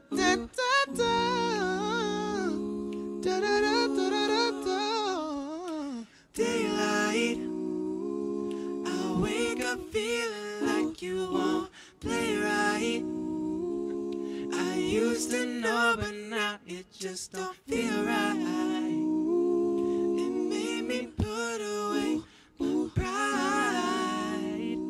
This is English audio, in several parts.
Da, da, da. Da, da, da, da, da, da. Daylight. I wake up feeling like you won't play right. I used to know, but now it just don't feel right. It made me put away my pride.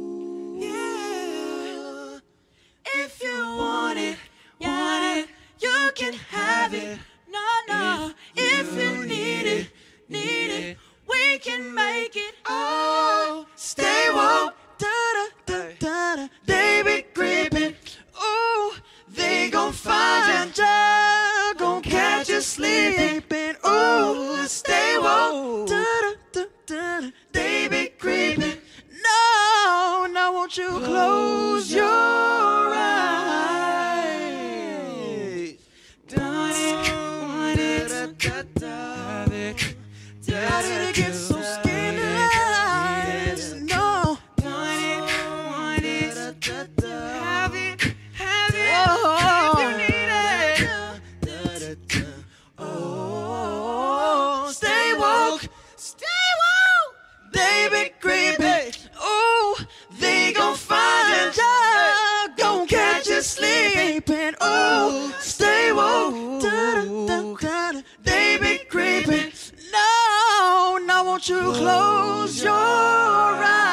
Yeah. If you want it, you can have it. No. If you need it, we can make it. Oh, stay woke. Da-da-da-da-da. They be creeping. Ooh, they gon' find ya. Gon' catch you sleeping. Ooh, stay woke. Da-da-da-da-da. They be creeping. No, now won't you close your eyes? Da-da-da-da-da. Get so scandalized. No. Have it, if you need it. Oh, stay woke. They be creeping. Ooh, they gon' find ya. Gon' catch you sleeping. Ooh, stay woke. Da-da-da-da-da. They be creeping. No, now won't you close your eyes?